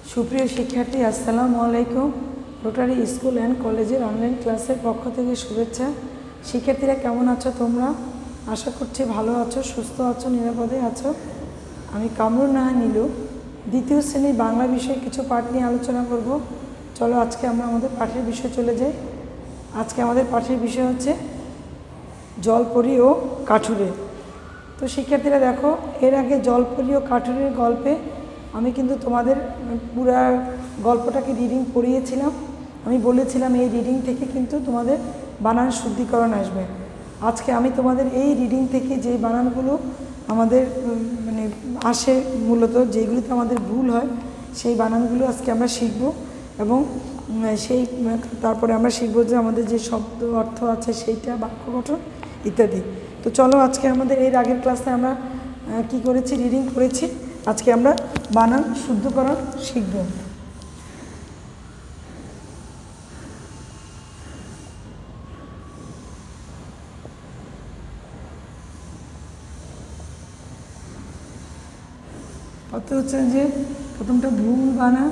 সুপ্রিয় শিক্ষার্থী, আসসালামু আলাইকুম। রোটারি স্কুল অ্যান্ড কলেজের অনলাইন ক্লাসের পক্ষ থেকে শুভেচ্ছা। শিক্ষার্থীরা কেমন আছো তোমরা? আশা করছি ভালো আছো, সুস্থ আছো, নিরাপদে আছো। আমি কামরুন নাহা নীলু, দ্বিতীয় শ্রেণীর বাংলা বিষয়ে কিছু পাঠ নিয়ে আলোচনা করব। চলো আজকে আমরা আমাদের পাঠের বিষয়ে চলে যাই। আজকে আমাদের পাঠের বিষয় হচ্ছে জলপরি ও কাঠুরে। তো শিক্ষার্থীরা দেখো, এর আগে জলপরি ও কাঠুরের গল্পে আমি কিন্তু তোমাদের পুরা গল্পটাকে রিডিং পড়িয়েছিলাম। আমি বলেছিলাম এই রিডিং থেকে কিন্তু তোমাদের বানান শুদ্ধিকরণ আসবে। আজকে আমি তোমাদের এই রিডিং থেকে যে বানানগুলো আমাদের আসে, মূলত যেগুলিতে আমাদের ভুল হয় সেই বানানগুলো আজকে আমরা শিখব এবং তারপরে আমরা শিখব যে আমাদের যে শব্দ অর্থ আছে সেইটা, বাক্য গঠন ইত্যাদি। তো চলো আজকে আমাদের এর আগের ক্লাসে আমরা কি করেছি, রিডিং করেছি। আজকে আমরা বানান শুদ্ধকরণ শিখব। কত হচ্ছে যে প্রথমটা ভুল বানান,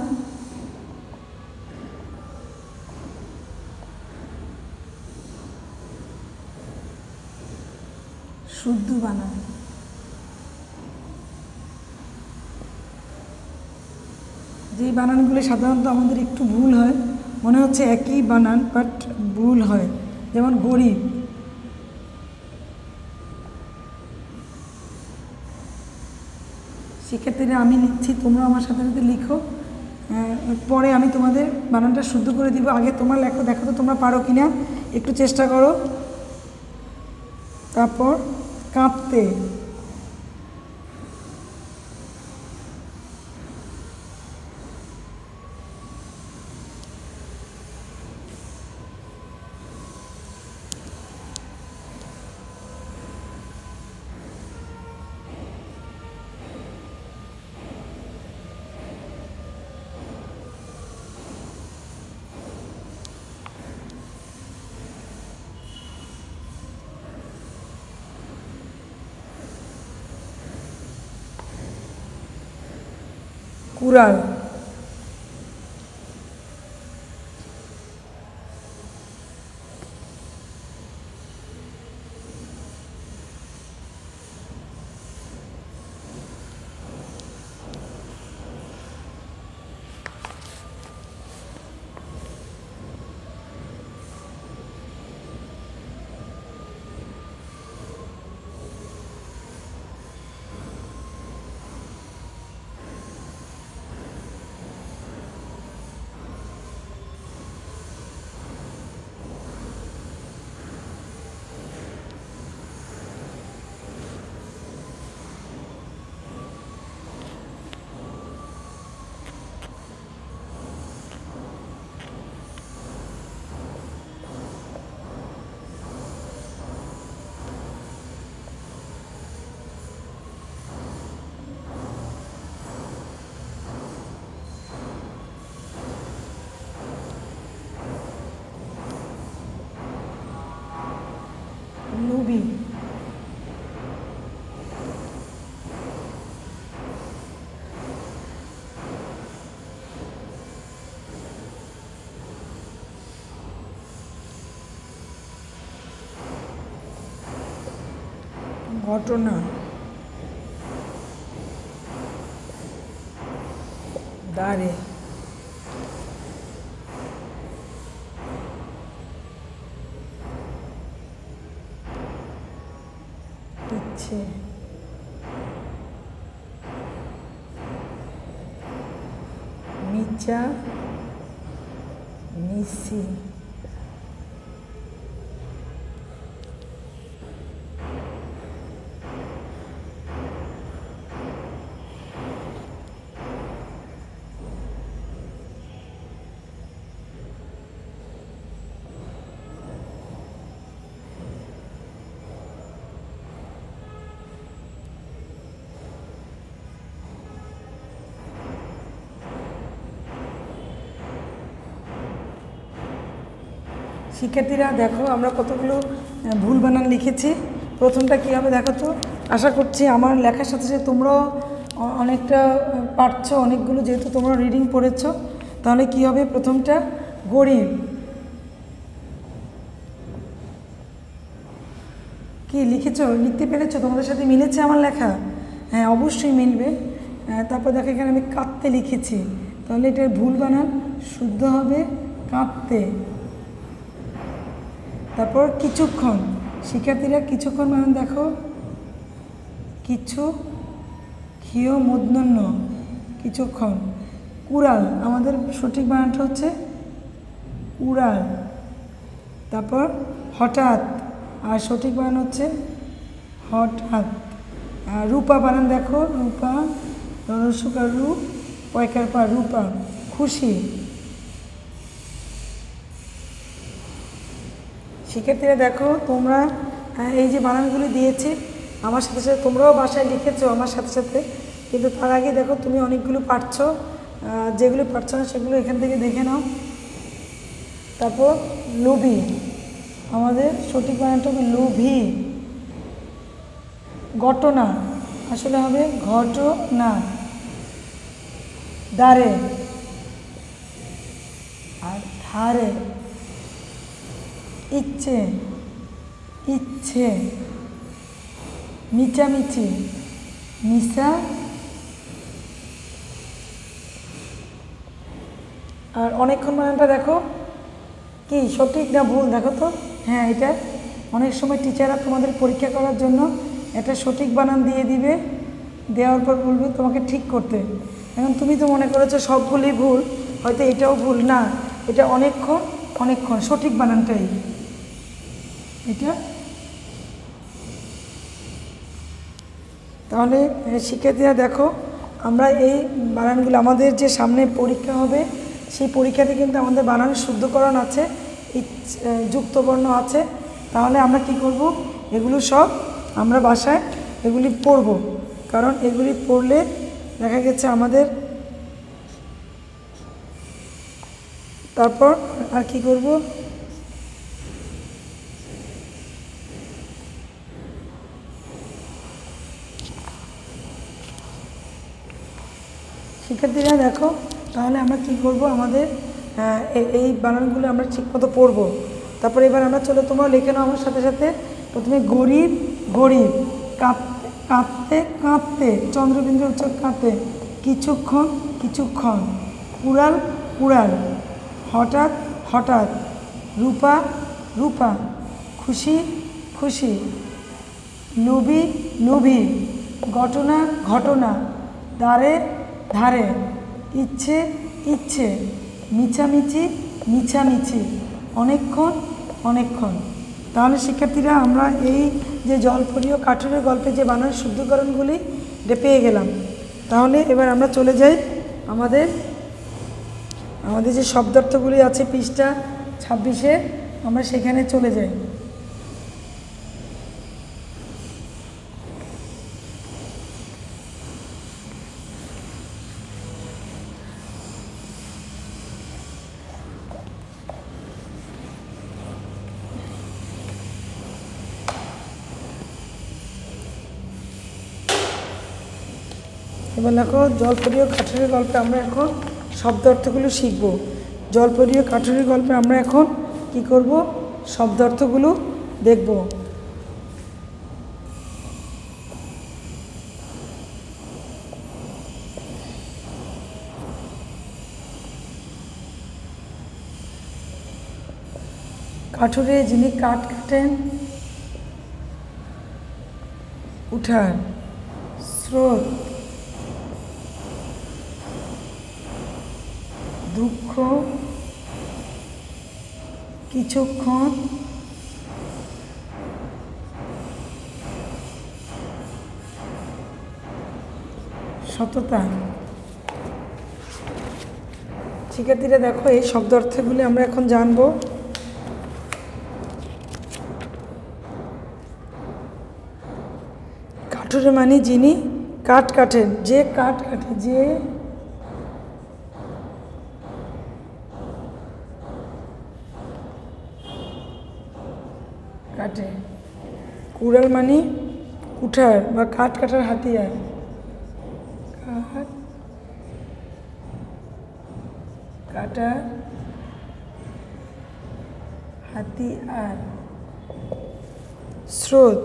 শুদ্ধ বানান। যেই বানানগুলি সাধারণত আমাদের একটু ভুল হয়, মনে হচ্ছে একই বানান বাট ভুল হয়, যেমন গরিব। শিক্ষার্থীরা আমি লিখছি, তোমরা আমার সাথে সাথে লিখো, পরে আমি তোমাদের বানানটা শুদ্ধ করে দিব। আগে তোমরা লেখো, দেখো তো তোমরা পারো কিনা, একটু চেষ্টা করো। তারপর কাঁদতে, কুড়াল, লুবি, ঘটনা, দাঁড়ে, ইচ্ছে, মিচা, মিসি, শিক্ষার্থীরা দেখো, আমরা কতগুলো ভুল বানান লিখেছি। প্রথমটা কী হবে দেখো তো। আশা করছি আমার লেখার সাথে সাথে তোমরাও অনেকটা পারছো, অনেকগুলো যেহেতু তোমরা রিডিং পড়েছো। তাহলে কি হবে? প্রথমটা গরিব, কি লিখেছো, লিখতে পেরেছো? তোমাদের সাথে মিলেছে আমার লেখা? হ্যাঁ, অবশ্যই মিলবে। তারপর দেখো এখানে আমি কাঁদতে লিখেছি, তাহলে এটার ভুল বানান শুদ্ধ হবে কাঁদতে। তারপর কিছুক্ষণ, শিক্ষার্থীরা কিছুক্ষণ বানান দেখো, কিছু ক্ষীয় মূর্ধন্য কিছুক্ষণ। কুড়াল, আমাদের সঠিক বানানটা হচ্ছে কুড়াল। তারপর হঠাৎ, আর সঠিক বানান হচ্ছে হঠাৎ। রূপা বানান দেখো, রূপা, রসুকার রূ, পয়কার পা, রূপা। খুশি। শিক্ষার্থীরা দেখো তোমরা এই যে বানানগুলি দিয়েছি আমার সাথে সাথে তোমরাও বাসায় লিখেছো আমার সাথে সাথে, কিন্তু তার আগে দেখো তুমি অনেকগুলো পারছো, যেগুলো পারছো না সেগুলো এখান থেকে দেখে নাও। তারপর লোভী, আমাদের সঠিক বানানটা হবে লোভী। ঘটনা, আসলে হবে ঘটনা। দ্বারে আর ধারে। ইচ্ছে, ইচ্ছে। মিচামিচি, মিশা। আর অনেকক্ষণ বানানটা দেখো কি সঠিক না ভুল দেখো তো। হ্যাঁ, এটা অনেক সময় টিচাররা তোমাদের পরীক্ষা করার জন্য এটা সঠিক বানান দিয়ে দিবে, দেওয়ার পর বলবে তোমাকে ঠিক করতে। এখন তুমি তো মনে করেছো সবগুলি ভুল, হয়তো এটাও ভুল না, এটা অনেকক্ষণ অনেকক্ষণ সঠিক বানানটাই এটা। তাহলে শিক্ষার্থীরা দেখো আমরা এই বানানগুলো, আমাদের যে সামনে পরীক্ষা হবে সেই পরীক্ষাতে কিন্তু আমাদের বানান শুদ্ধকরণ আছে, যুক্তবর্ণ আছে। তাহলে আমরা কি করব, এগুলো সব আমরা বাসায় এগুলি পড়ব, কারণ এগুলি পড়লে দেখা গেছে আমাদের। তারপর আর কি করব, শিক্ষার্থীরা দেখো তাহলে আমরা কি করব, আমাদের এই বানানগুলো আমরা ঠিকমতো পড়ব। তারপরে এবার আমরা চলো, তোমরা লিখে নাও আমার সাথে সাথে। প্রথমে গরিব, গরিব। কাঁদতে, কাঁদতে, কাঁদতে, চন্দ্রবিন্দু উচ্চারণ কাঁদতে। কিছুক্ষণ, কিছুক্ষণ। কুড়াল, কুড়াল। হঠাৎ, হঠাৎ। রূপা, রূপা। খুশি, খুশি। লোভী, লোভী। ঘটনা, ঘটনা। দ্বারে, ধারে। ইচ্ছে, ইচ্ছে। মিছামিছি, মিছামিছি। অনেকক্ষণ, অনেকক্ষণ। তাহলে শিক্ষার্থীরা আমরা এই যে জলপরি ও কাঠুরের গল্পে যে বানান শুদ্ধকরণগুলি এটা পেয়ে গেলাম। তাহলে এবার আমরা চলে যাই আমাদের যে শব্দার্থগুলি আছে পৃষ্ঠা 26-এ, আমরা সেখানে চলে যাই। এবার দেখো জলপরি ও কাঠুরের গল্পে আমরা এখন শব্দ অর্থগুলো শিখব। জলপরি ও কাঠুরের গল্পে আমরা এখন কি করব, শব্দ অর্থগুলো দেখব। কাঠুরে যিনি কাঠ কাটেন, উঠান। স্রোত, দুঃখ, কিছুক্ষণ, সততা। শিক্ষার্থীরা দেখো এই শব্দ অর্থগুলি আমরা এখন জানবো। কাঠুরে মানে যিনি কাঠ কাটেন, যে কাঠ কাটে, যে কাটে। কুড়াল মানে কুঠার বা কাঠ কাটার হাতিয়ার। কাঠ কাটার হাতিয়ার। স্রোত,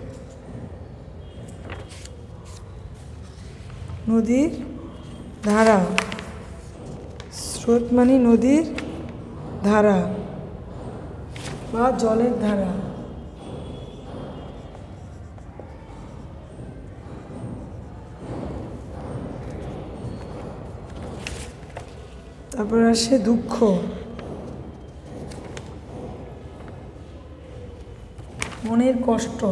নদীর ধারা। স্রোত মানে নদীর ধারা বা জলের ধারা। তারপর আসে দুঃখ, মনের কষ্ট।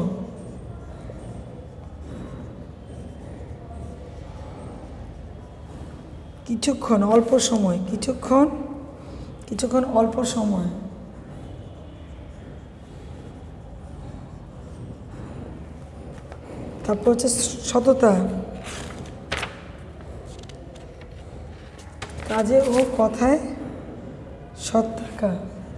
কিছুক্ষণ, অল্প সময়, কিছুক্ষণ অল্প সময়। তারপর হচ্ছে সততা, কাজে ও কথায় সৎ থাকা।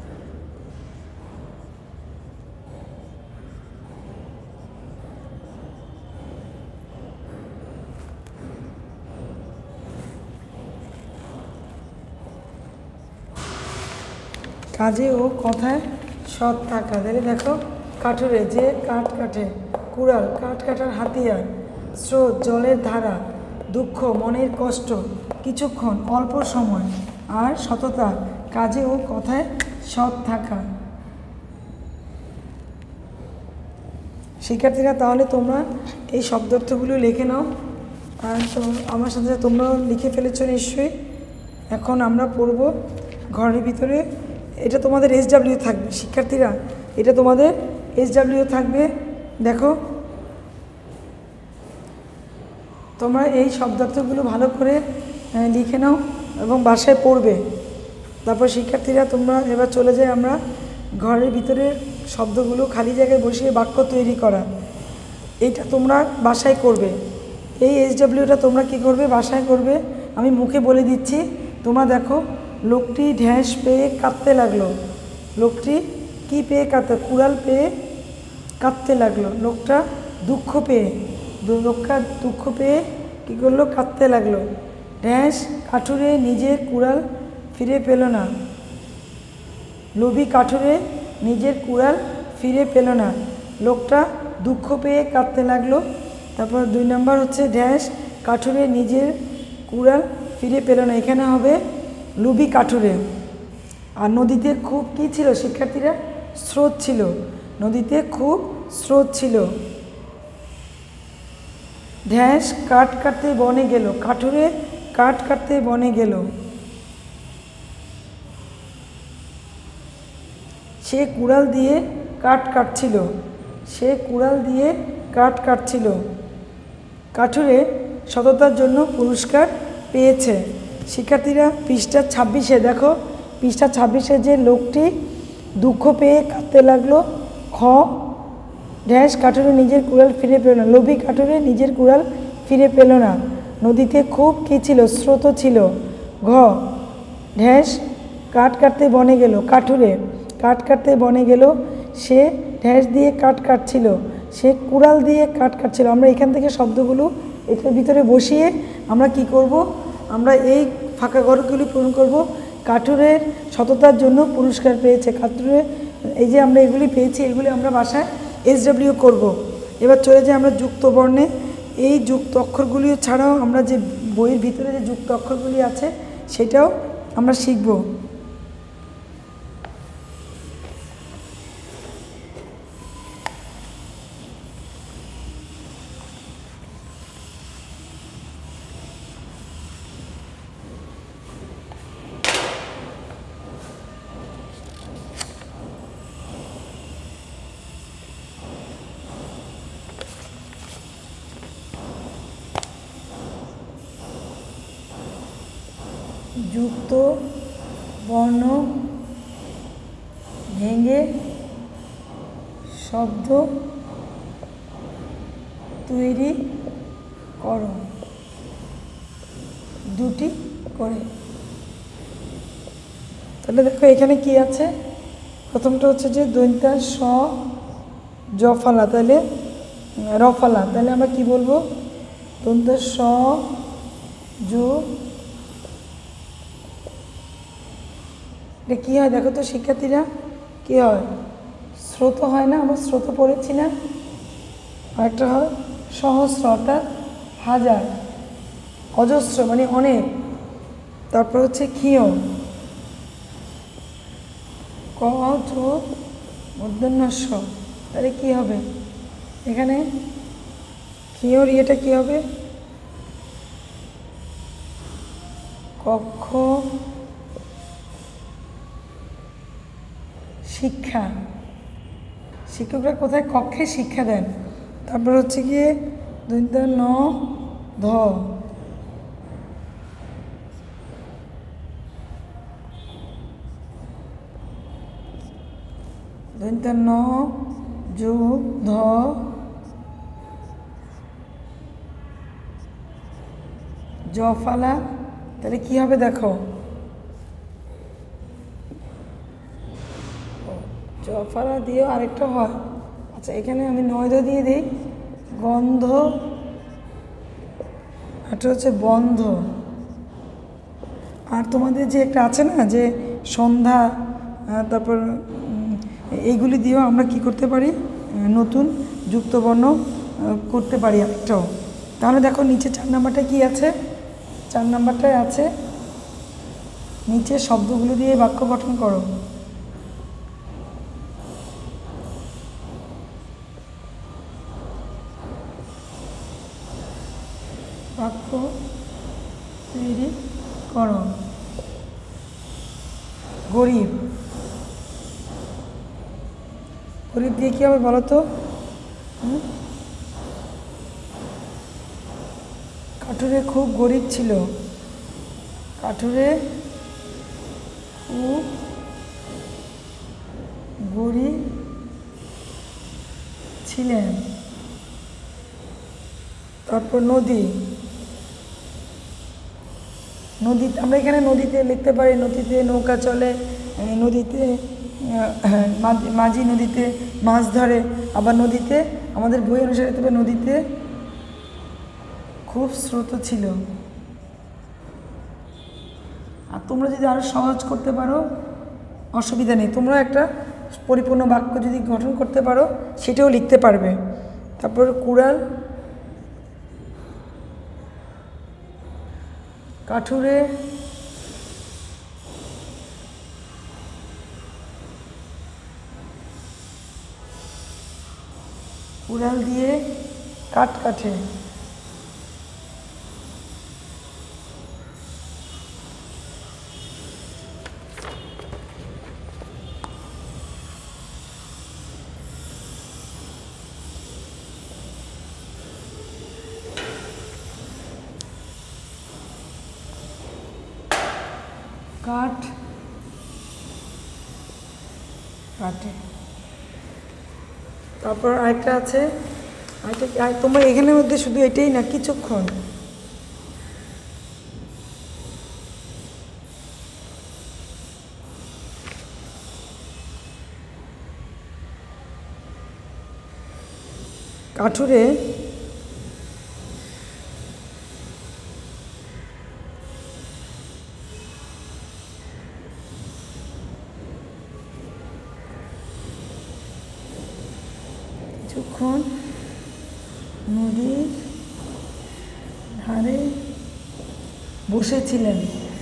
কাজে ও কথায় সৎ থাকা। তাহলে দেখো, কাঠুরে, যে কাঠ কাটে। কুড়াল, কাঠ কাটার হাতিয়ার। স্রোত, জলের ধারা। দুঃখ, মনের কষ্ট। কিছুক্ষণ, অল্প সময়। আর সততা, কাজে ও কথায় সৎ থাকা। শিক্ষার্থীরা, তাহলে তোমরা এই শব্দার্থগুলো লিখে নাও। আর তো আমার সাথে তোমরাও লিখে ফেলেছো নিশ্চয়ই। এখন আমরা পড়ব ঘরের ভিতরে। এটা তোমাদের SW থাকবে শিক্ষার্থীরা, এটা তোমাদের SW থাকবে। দেখো, তোমরা এই শব্দার্থগুলো ভালো করে লিখে নাও এবং বাসায় পড়বে। তারপর শিক্ষার্থীরা, তোমরা এবার চলে যাই আমরা ঘরের ভিতরে শব্দগুলো খালি জায়গায় বসিয়ে বাক্য তৈরি করা। এইটা তোমরা বাসায় করবে। এই SWটা তোমরা কি করবে, বাসায় করবে। আমি মুখে বলে দিচ্ছি, তোমরা দেখো। লোকটি ঢ্যাঁস পেয়ে কাঁদতে লাগলো। লোকটি কি পেয়ে কাঁদতে? কুড়াল পেয়ে কাঁদতে লাগলো। লোকটা দুঃখ পেয়ে কী করলো? কাঁদতে লাগলো। ঢ্যাঁস কাঠুরে নিজের কুড়াল ফিরে পেল না। লোভী কাঠুরে নিজের কুড়াল ফিরে পেল না। লোকটা দুঃখ পেয়ে কাঁদতে লাগলো। তারপর 2 নম্বর হচ্ছে ঢ্যাঁস কাঠুরে নিজের কুড়াল ফিরে পেল না। এখানে হবে লোভী কাঠুরে। আর নদীতে খুব কী ছিল শিক্ষার্থীরা? স্রোত ছিল। নদীতে খুব স্রোত ছিল। ঢ্যাঁস কাঠ কাটতে বনে গেল। কাঠুরে কাঠ কাটতে বনে গেল। সে কুড়াল দিয়ে কাঠ কাটছিল। কাঠুরে সততার জন্য পুরস্কার পেয়েছে। শিক্ষার্থীরা, পৃষ্ঠা 26-এ দেখো, পৃষ্ঠা 26-এ যে লোকটি দুঃখ পেয়ে কাঁদতে লাগলো। খ, ঢ্যাঁস কাঠুরে নিজের কুড়াল ফিরে পেল না। লোভী কাঠুরে নিজের কুড়াল ফিরে পেল না। নদীতে খুব কী ছিল? স্রোত ছিল। ঘ, ঢ্যাঁস কাঠ কাটতে বনে গেল। কাঠুরে কাঠ কাটতে বনে গেল। সে ঢ্যাঁস দিয়ে কাঠ কাটছিল। সে কুড়াল দিয়ে কাঠ কাটছিল। আমরা এখান থেকে শব্দগুলো এটার ভিতরে বসিয়ে আমরা কি করব? আমরা এই ফাঁকা ঘরগুলি পূরণ করব। কাঠুরের সততার জন্য পুরস্কার পেয়েছে। কাঠুরে, এই যে আমরা এগুলি পেয়েছি, এগুলি আমরা বাসায় SW করব। এবার চলে যাই আমরা যুক্ত বর্ণে। এই যুক্ত অক্ষরগুলি ছাড়াও আমরা যে বইয়ের ভিতরে যে যুক্ত অক্ষরগুলি আছে সেটাও আমরা শিখব। যুক্ত বর্ণ ভেঙে শব্দ তৈরি করো, দুটি করে। তাহলে দেখো এখানে কি আছে। প্রথমটা হচ্ছে যে দন্ত্যা স জফলা, তাহলে রফলা। তাহলে আমরা কি বলবো? দন্ত্যা স জু, এটা কী হয় দেখো তো শিক্ষার্থীরা, কী হয়? স্রোত হয় না? আমরা স্রোত পড়েছি না? আরেকটা হয় সহস্র, অর্থাৎ হাজার, অজস্র মানে অনেক। তারপর হচ্ছে ক্ষীয়, ক চ মূর্ধন্যস্ব, তাহলে কী হবে এখানে? ক্ষীয়র ইয়েটা কী হবে? কক্ষ, শিক্ষা। শিক্ষকরা কোথায়? কক্ষে শিক্ষা দেন। তারপর হচ্ছে গিয়ে ন ধ, ন যোগ ধ, জফালা, তাহলে কি হবে দেখো? জফালা দিয়েও আরেকটা হয়। আচ্ছা, এখানে আমি নয়দ দিয়ে দিই, গন্ধ, এটা হচ্ছে বন্ধ। আর তোমাদের যে একটা আছে না যে সন্ধ্যা, তারপর এইগুলি দিয়েও আমরা কি করতে পারি? নতুন যুক্তবর্ণ করতে পারি একটাও। তাহলে দেখো নিচে 4 নাম্বারটা কি আছে? 4 নাম্বারটায় আছে নিচে শব্দগুলো দিয়ে বাক্য গঠন করো। বাক্য তৈরি করো। গরিব, গরিব দিয়ে কী হবে বলো তো? কাঠুরে খুব গরিব ছিল। কাঠুরে খুব গরিব ছিলেন। তারপর নদী, নদী আমরা এখানে নদীতে লিখতে পারি, নদীতে নৌকা চলে, নদীতে মাঝি নদীতে মাছ ধরে, আবার নদীতে আমাদের বই অনুসারে লিখতে পারি নদীতে খুব স্রোত ছিল। আর তোমরা যদি আরও সহজ করতে পারো অসুবিধা নেই, তোমরা একটা পরিপূর্ণ বাক্য যদি গঠন করতে পারো সেটাও লিখতে পারবে। তারপর কুড়াল, কাঠুরে কুড়াল দিয়ে কাঠ কাটে। কাঠ কাটে। তারপর আরেকটা আছে, আরেকটা তোমরা এখানের মধ্যে শুধু এটাই না, কিছুক্ষণ কাঠুরে কিছুক্ষণ নদীর ধারে বসেছিলেন।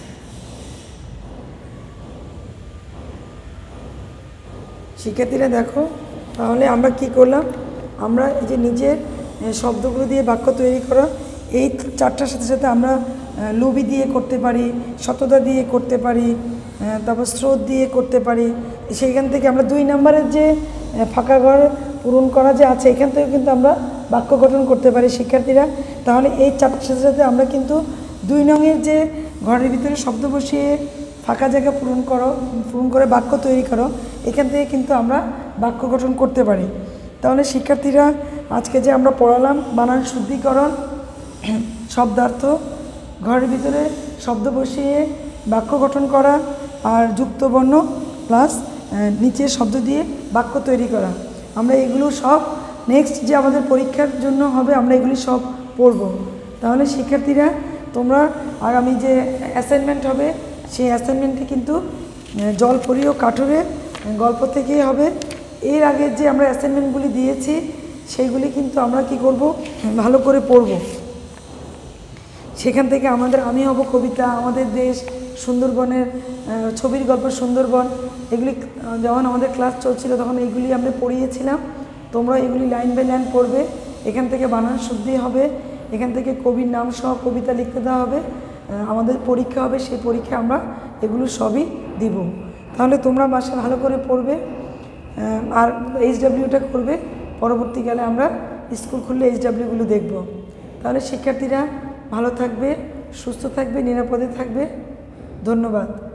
শিক্ষার্থীরা দেখো, তাহলে আমরা কি করলাম? আমরা এই যে নিজের শব্দগুলো দিয়ে বাক্য তৈরি করা, এই 4টার সাথে সাথে আমরা লোভী দিয়ে করতে পারি, সততা দিয়ে করতে পারি, তারপর স্রোত দিয়ে করতে পারি। সেইখান থেকে আমরা 2 নাম্বারের যে ফাঁকা ঘর পূরণ করা যে আছে, এখান থেকে কিন্তু আমরা বাক্য গঠন করতে পারি শিক্ষার্থীরা। তাহলে এই 4টার সাথে সাথে আমরা কিন্তু 2 নংয়ের যে ঘরের ভিতরে শব্দ বসিয়ে ফাঁকা জায়গা পূরণ করে বাক্য তৈরি করো, এখান থেকে কিন্তু আমরা বাক্য গঠন করতে পারি। তাহলে শিক্ষার্থীরা আজকে যে আমরা পড়ালাম বানান শুদ্ধিকরণ, শব্দার্থ, ঘরের ভিতরে শব্দ বসিয়ে বাক্য গঠন করা, আর যুক্তবর্ণ প্লাস নিচে শব্দ দিয়ে বাক্য তৈরি করা, আমরা এগুলো সব নেক্সট যে আমাদের পরীক্ষার জন্য হবে আমরা এগুলি সব পড়ব। তাহলে শিক্ষার্থীরা তোমরা আগামী যে অ্যাসাইনমেন্ট হবে সেই অ্যাসাইনমেন্টে কিন্তু জলপরি ও কাঠুরে গল্প থেকেই হবে। এর আগে যে আমরা অ্যাসাইনমেন্টগুলি দিয়েছি সেইগুলি কিন্তু আমরা কি করব, ভালো করে পড়ব। সেখান থেকে আমি হব কবিতা, আমাদের দেশ, সুন্দরবনের ছবির গল্প সুন্দরবন, এগুলি যখন আমাদের ক্লাস চলছিল তখন এইগুলি আমরা পড়িয়েছিলাম। তোমরা এগুলি লাইন বাই লাইন পড়বে। এখান থেকে বানান শুদ্ধি হবে, এখান থেকে কবির নাম সহ কবিতা লিখতে দেওয়া হবে। আমাদের পরীক্ষা হবে, সেই পরীক্ষায় আমরা এগুলো সবই দিব। তাহলে তোমরা বাসায় ভালো করে পড়বে আর HWটা করবে। পরবর্তীকালে আমরা স্কুল খুললে HWগুলো দেখব। তাহলে শিক্ষার্থীরা ভালো থাকবে, সুস্থ থাকবে, নিরাপদে থাকবে। ধন্যবাদ।